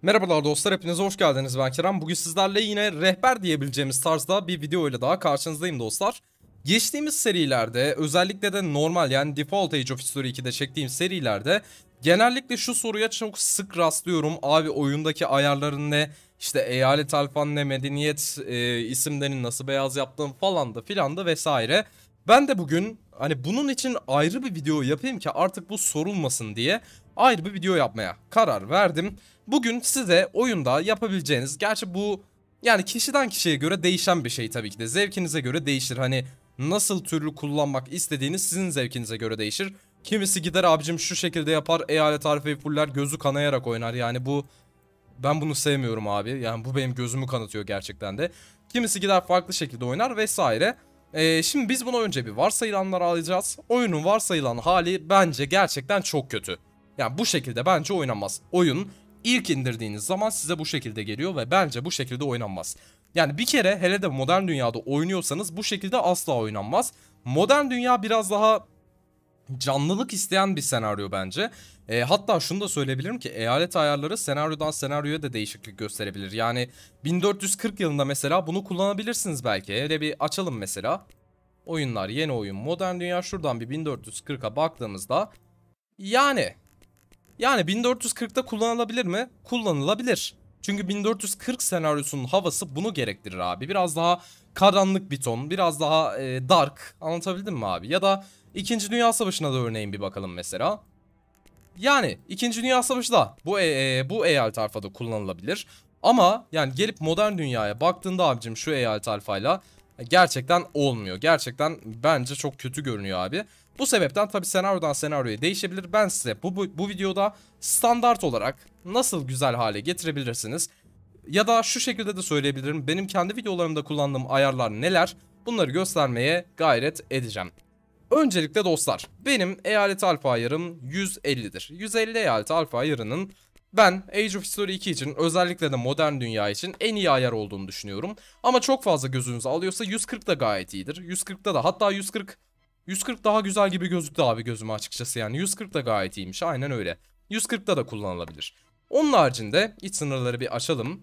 Merhabalar dostlar, hepinize hoş geldiniz. Ben Kerem. Bugün sizlerle yine rehber diyebileceğimiz tarzda bir video ile daha karşınızdayım dostlar. Geçtiğimiz serilerde, özellikle de normal yani Default Age of History 2'de çektiğim serilerde genellikle şu soruya çok sık rastlıyorum. Abi oyundaki ayarların ne? İşte eyalet alfan ne? Medeniyet isimlerini nasıl beyaz yaptığım falan da filan da vesaire. Ben de bugün hani bunun için ayrı bir video yapayım ki artık bu sorulmasın diye ayrı bir video yapmaya karar verdim. Bugün size oyunda yapabileceğiniz, gerçi bu yani kişiden kişiye göre değişen bir şey tabii ki de. Zevkinize göre değişir. Hani nasıl türlü kullanmak istediğiniz sizin zevkinize göre değişir. Kimisi gider abicim şu şekilde yapar, eyalet harfi fuller, gözü kanayarak oynar. Yani ben bunu sevmiyorum abi. Yani bu benim gözümü kanatıyor gerçekten de. Kimisi gider farklı şekilde oynar vesaire. Şimdi biz buna önce bir varsayılanlar alacağız. Oyunun varsayılan hali bence gerçekten çok kötü. Yani bu şekilde bence oynanmaz. Oyun ilk indirdiğiniz zaman size bu şekilde geliyor ve bence bu şekilde oynanmaz. Yani bir kere hele de modern dünyada oynuyorsanız bu şekilde asla oynanmaz. Modern dünya biraz daha canlılık isteyen bir senaryo bence. Hatta şunu da söyleyebilirim ki eyalet ayarları senaryodan senaryoya da değişiklik gösterebilir. Yani 1440 yılında mesela bunu kullanabilirsiniz belki. Öyle bir açalım mesela. Oyunlar, yeni oyun, modern dünya, şuradan bir 1440'a baktığımızda yani 1440'ta kullanılabilir mi? Kullanılabilir. Çünkü 1440 senaryosunun havası bunu gerektirir abi. Biraz daha karanlık bir ton, biraz daha dark. Anlatabildim mi abi? Ya da 2. Dünya Savaşı'na da örneğin bir bakalım mesela. Yani 2. Dünya Savaşı da bu eyalet alfada kullanılabilir. Ama yani gelip modern dünyaya baktığında abicim şu eyalet alfayla gerçekten olmuyor. Gerçekten bence çok kötü görünüyor abi. Bu sebepten tabi senaryodan senaryoya değişebilir. Ben size bu videoda standart olarak nasıl güzel hale getirebilirsiniz ya da şu şekilde de söyleyebilirim. Benim kendi videolarımda kullandığım ayarlar neler, bunları göstermeye gayret edeceğim. Öncelikle dostlar, benim eyalet alfa ayarım 150'dir. 150 eyalet alfa ayarının ben Age of History 2 için, özellikle de modern dünya için en iyi ayar olduğunu düşünüyorum. Ama çok fazla gözünüzü alıyorsa 140 da gayet iyidir. 140'da da, hatta 140 daha güzel gibi gözüktü abi gözüme açıkçası, yani 140 da gayet iyiymiş, aynen öyle. 140'da da kullanılabilir. Onun haricinde iç sınırları bir açalım.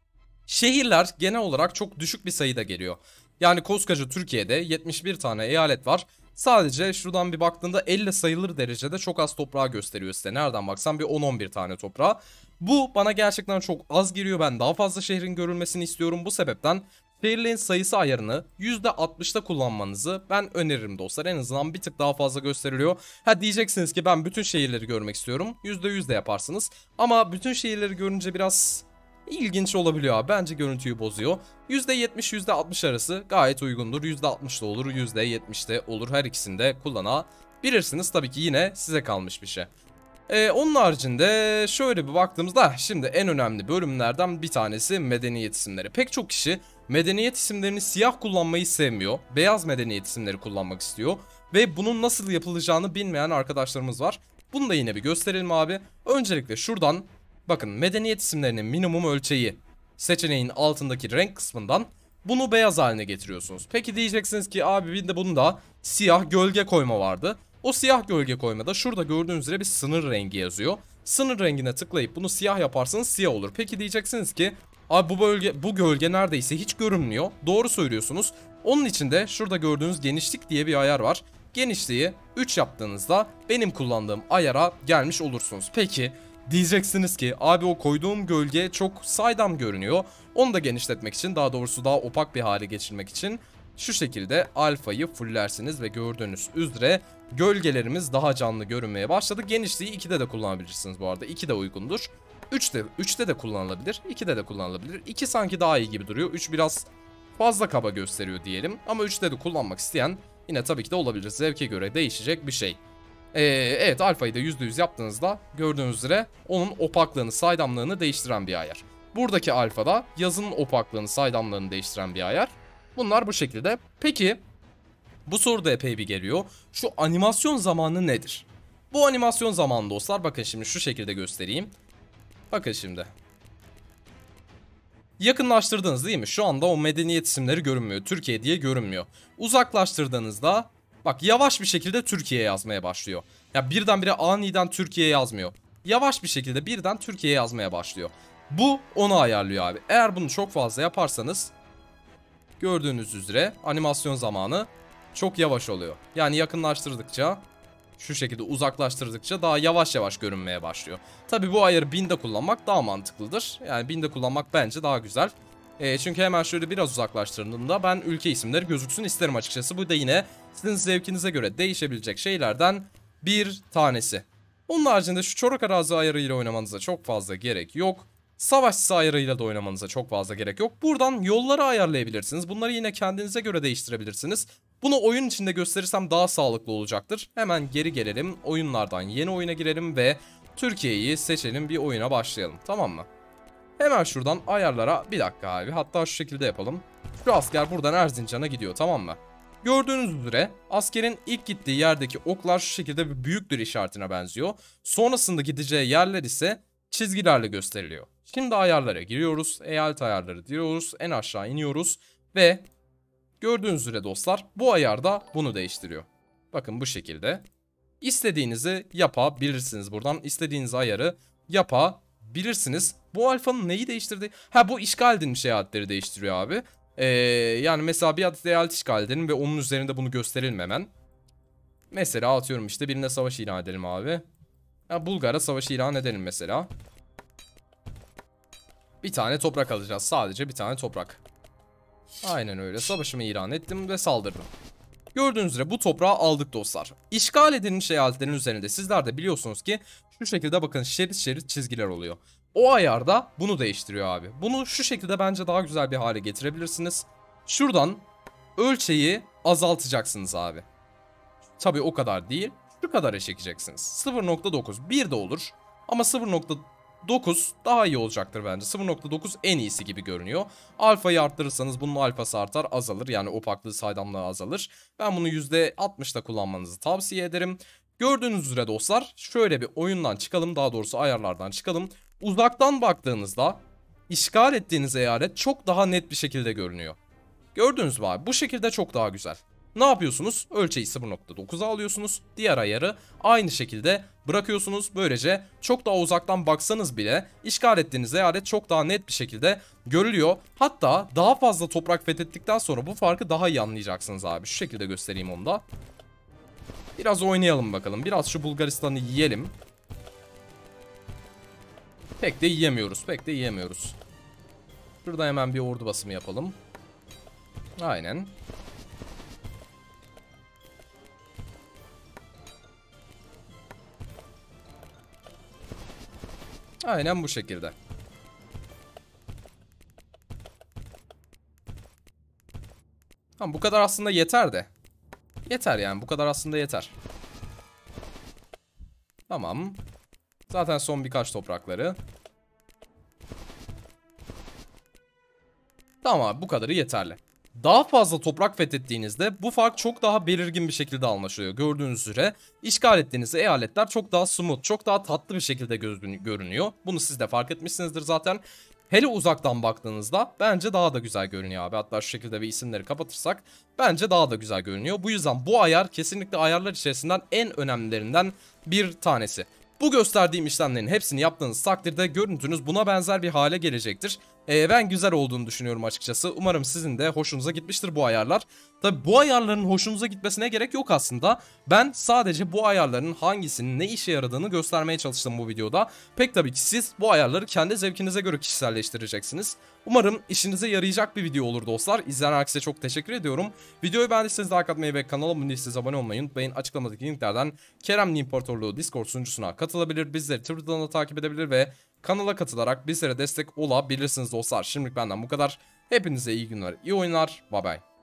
Şehirler genel olarak çok düşük bir sayıda geliyor. Yani koskoca Türkiye'de 71 tane eyalet var. Sadece şuradan bir baktığında 50 sayılır derecede çok az toprağı gösteriyor size. Nereden baksan bir 10-11 tane toprağı. Bu bana gerçekten çok az geliyor. Ben daha fazla şehrin görülmesini istiyorum. Bu sebepten şehirlerin sayısı ayarını %60'da kullanmanızı ben öneririm dostlar. En azından bir tık daha fazla gösteriliyor. Ha diyeceksiniz ki ben bütün şehirleri görmek istiyorum. %100 de yaparsınız. Ama bütün şehirleri görünce biraz İlginç olabiliyor abi. Bence görüntüyü bozuyor. %70 %60 arası gayet uygundur. %60 da olur, %70 de olur. Her ikisini de kullanabilirsiniz. Tabii ki yine size kalmış bir şey. Onun haricinde şöyle bir baktığımızda şimdi en önemli bölümlerden bir tanesi medeniyet isimleri. Pek çok kişi medeniyet isimlerini siyah kullanmayı sevmiyor. Beyaz medeniyet isimleri kullanmak istiyor. Ve bunun nasıl yapılacağını bilmeyen arkadaşlarımız var. Bunu da yine bir gösterelim abi. Öncelikle şuradan bakın, medeniyet isimlerinin minimum ölçeği seçeneğin altındaki renk kısmından bunu beyaz haline getiriyorsunuz. Peki diyeceksiniz ki abi bir de bunda siyah gölge koyma vardı. O siyah gölge koymada şurada gördüğünüz üzere bir sınır rengi yazıyor. Sınır rengine tıklayıp bunu siyah yaparsanız siyah olur. Peki diyeceksiniz ki abi bu gölge neredeyse hiç görünmüyor. Doğru söylüyorsunuz. Onun için de şurada gördüğünüz genişlik diye bir ayar var. Genişliği 3 yaptığınızda benim kullandığım ayara gelmiş olursunuz. Peki diyeceksiniz ki abi o koyduğum gölge çok saydam görünüyor. Onu da genişletmek için, daha doğrusu daha opak bir hale geçirmek için şu şekilde alfayı fullersiniz ve gördüğünüz üzere gölgelerimiz daha canlı görünmeye başladı. Genişliği 2'de de kullanabilirsiniz bu arada. 2 de uygundur. 3'te de kullanılabilir. 2'de de kullanılabilir. 2 sanki daha iyi gibi duruyor. 3 biraz fazla kaba gösteriyor diyelim. Ama 3'te de kullanmak isteyen yine tabii ki de olabilir. Zevke göre değişecek bir şey. Evet, alfayı da %100 yaptığınızda gördüğünüz üzere onun opaklığını, saydamlığını değiştiren bir ayar. Buradaki alfada yazının opaklığını, saydamlığını değiştiren bir ayar. Bunlar bu şekilde. Peki bu soru da epey bir geliyor. Şu animasyon zamanı nedir? Bu animasyon zamanı dostlar, bakın şimdi şu şekilde göstereyim. Bakın şimdi. Yakınlaştırdınız değil mi? Şu anda o medeniyet isimleri görünmüyor. Türkiye diye görünmüyor. Uzaklaştırdığınızda bak yavaş bir şekilde Türkiye yazmaya başlıyor. Ya birdenbire aniden Türkiye yazmıyor. Yavaş bir şekilde birden Türkiye yazmaya başlıyor. Bu onu ayarlıyor abi. Eğer bunu çok fazla yaparsanız gördüğünüz üzere animasyon zamanı çok yavaş oluyor. Yani yakınlaştırdıkça, şu şekilde uzaklaştırdıkça daha yavaş yavaş görünmeye başlıyor. Tabi bu ayarı 1000'de kullanmak daha mantıklıdır. Yani 1000'de kullanmak bence daha güzel. Çünkü hemen şöyle biraz uzaklaştırdığımda ben ülke isimleri gözüksün isterim açıkçası. Bu da yine sizin zevkinize göre değişebilecek şeylerden bir tanesi. Onun haricinde şu çorak arazi ayarıyla oynamanıza çok fazla gerek yok. Savaşçı ayarıyla da oynamanıza çok fazla gerek yok. Buradan yolları ayarlayabilirsiniz. Bunları yine kendinize göre değiştirebilirsiniz. Bunu oyun içinde gösterirsem daha sağlıklı olacaktır. Hemen geri gelelim. Oyunlardan yeni oyuna girelim ve Türkiye'yi seçelim, bir oyuna başlayalım. Tamam mı? Hemen şuradan ayarlara bir dakika abi. Hatta şu şekilde yapalım. Şu asker buradan Erzincan'a gidiyor, tamam mı? Gördüğünüz üzere askerin ilk gittiği yerdeki oklar şu şekilde bir büyük bir işaretine benziyor. Sonrasında gideceği yerler ise çizgilerle gösteriliyor. Şimdi ayarlara giriyoruz. Eyalet ayarları diyoruz. En aşağı iniyoruz. Ve gördüğünüz üzere dostlar bu ayarda bunu değiştiriyor. Bakın bu şekilde. İstediğinizi yapabilirsiniz buradan. İstediğiniz ayarı yapabilirsiniz. Bu alfanın neyi değiştirdi? Ha, bu işgal edilmiş eyaletleri değiştiriyor abi. Yani mesela bir adet eyalet işgal edelim ve onun üzerinde bunu gösterelim hemen. Mesela atıyorum işte birine savaş ilan edelim abi. Ya Bulgar'a savaş ilan edelim mesela. Bir tane toprak alacağız. Sadece bir tane toprak. Aynen öyle. Savaşımı ilan ettim ve saldırdım. Gördüğünüz üzere bu toprağı aldık dostlar. İşgal edilmiş eyaletlerin üzerinde sizler de biliyorsunuz ki şu şekilde bakın şerit şerit çizgiler oluyor. O ayarda bunu değiştiriyor abi. Bunu şu şekilde bence daha güzel bir hale getirebilirsiniz. Şuradan ölçeği azaltacaksınız abi. Tabii o kadar değil. Şu kadar çekeceksiniz. 0.9 1 de olur. Ama 0.9 daha iyi olacaktır bence. 0.9 en iyisi gibi görünüyor. Alfayı arttırırsanız bunun alfası artar, azalır. Yani opaklığı, saydamlığı azalır. Ben bunu %60'da kullanmanızı tavsiye ederim. Gördüğünüz üzere dostlar şöyle bir oyundan çıkalım. Daha doğrusu ayarlardan çıkalım. Uzaktan baktığınızda işgal ettiğiniz eyalet çok daha net bir şekilde görünüyor. Gördünüz mü abi? Bu şekilde çok daha güzel. Ne yapıyorsunuz? Ölçeği 0.9'a alıyorsunuz. Diğer ayarı aynı şekilde bırakıyorsunuz. Böylece çok daha uzaktan baksanız bile işgal ettiğiniz eyalet çok daha net bir şekilde görülüyor. Hatta daha fazla toprak fethettikten sonra bu farkı daha iyi anlayacaksınız abi. Şu şekilde göstereyim onu da. Biraz oynayalım bakalım. Biraz şu Bulgaristan'ı yiyelim. Pek de yiyemiyoruz. Pek de yiyemiyoruz. Şurada hemen bir ordu basımı yapalım. Aynen. Aynen bu şekilde. Tamam, bu kadar aslında yeter de. Yeter yani, bu kadar aslında yeter. Tamam. Zaten son birkaç toprakları. Tamam abi, bu kadarı yeterli. Daha fazla toprak fethettiğinizde bu fark çok daha belirgin bir şekilde anlaşılıyor. Gördüğünüz üzere işgal ettiğiniz eyaletler çok daha smooth, çok daha tatlı bir şekilde görünüyor. Bunu siz de fark etmişsinizdir zaten. Hele uzaktan baktığınızda bence daha da güzel görünüyor abi. Hatta şu şekilde bir isimleri kapatırsak bence daha da güzel görünüyor. Bu yüzden bu ayar kesinlikle ayarlar içerisinden en önemlilerinden bir tanesi. Bu gösterdiğim işlemlerin hepsini yaptığınız takdirde görüntünüz buna benzer bir hale gelecektir. Ben güzel olduğunu düşünüyorum açıkçası. Umarım sizin de hoşunuza gitmiştir bu ayarlar. Tabi bu ayarların hoşunuza gitmesine gerek yok aslında. Ben sadece bu ayarların hangisinin ne işe yaradığını göstermeye çalıştım bu videoda. Pek tabii ki siz bu ayarları kendi zevkinize göre kişiselleştireceksiniz. Umarım işinize yarayacak bir video olur dostlar. İzleyen herkese çok teşekkür ediyorum. Videoyu beğendiyseniz like atmayı ve kanala abone değilseniz abone olmayı unutmayın. Açıklamadaki linklerden Kerem'in İmparatorluğu Discord sunucusuna katılabilir, bizleri Twitter'dan da takip edebilir ve kanala katılarak bizlere destek olabilirsiniz dostlar. Şimdilik benden bu kadar. Hepinize iyi günler, iyi oyunlar. Bye bye.